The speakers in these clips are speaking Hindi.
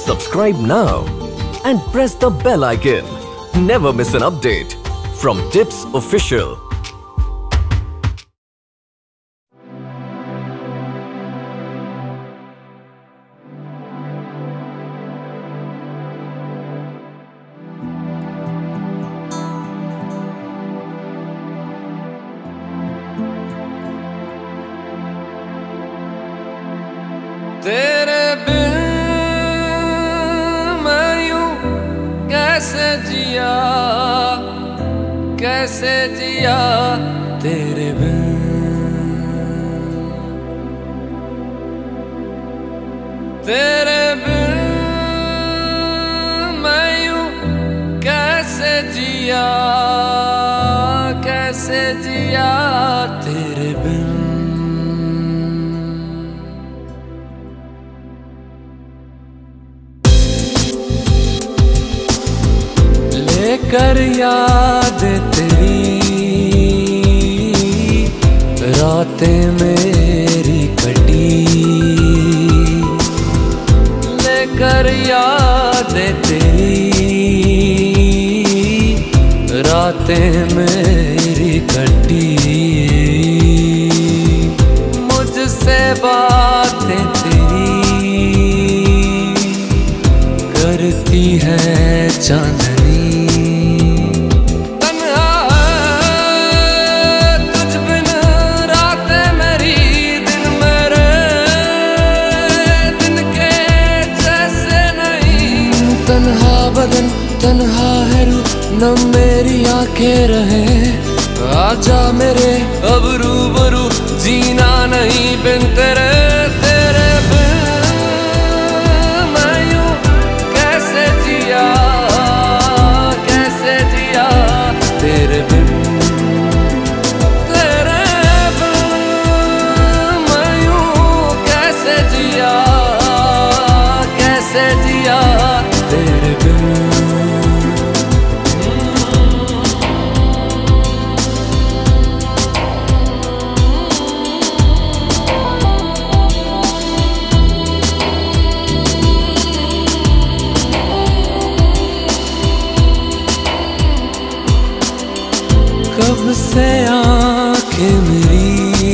Subscribe now and press the bell icon. Never miss an update from Tips Official. तेरे बिन मैं यूं कैसे जिया तेरे बिन। तेरे बिन मैं यूं कैसे जिया तेरे बिन। कर याद तेरी रातें मेरी कटी, लेकर याद तेरी रातें मेरी कटी। मुझसे बातें तेरी करती है चांदनी। तन्हा है रू न मेरी आंखें रहे, आजा मेरे अब रूबरू, जीना नहीं बिन तेरे। तेरे बिन मैं यूं कैसे जिया तेरे बिन। तेरे बिन मैं यूं कैसे जिया तेरे बिन। कब से आँखें मेरी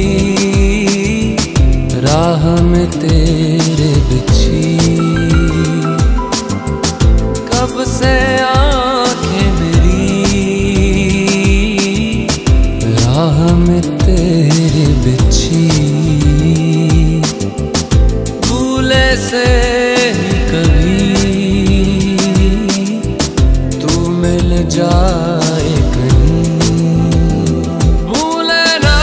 राह में तेरे बिछी, कब से आँखें मेरी राह में तेरे बिछी। भूले से ही कभी तू मिल जाए कहीं, भूले ना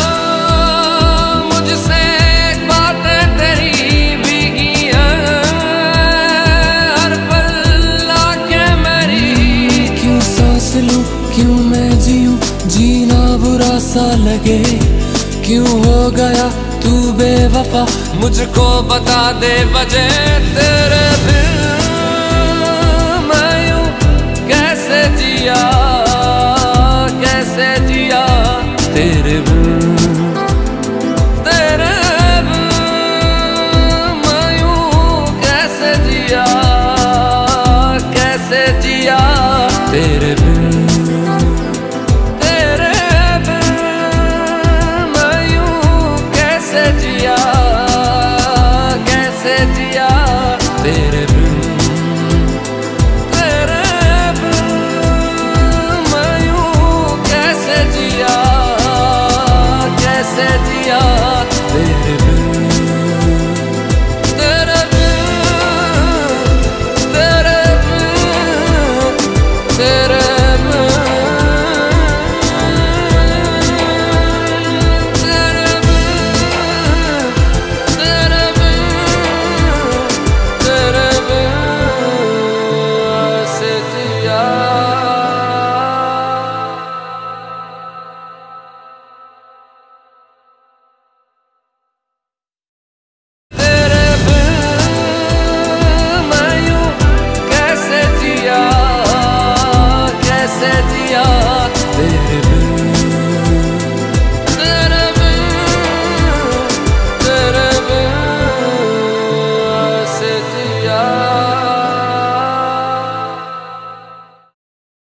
मुझसे बातें तेरी भीगी हैं हर पल आँखें मेरी। क्यों सांस लूं, क्यों मैं जीऊं, जीना बुरा सा लगे। क्यों हो गया तू बेवफा, मुझको बता दे वजह। तेरे बिन मैं यूं कैसे जिया तेरे बिन। तेरे बिन मैं यूं कैसे जिया तेरे बिन। तेरे बिन मैं यूं कैसे जिया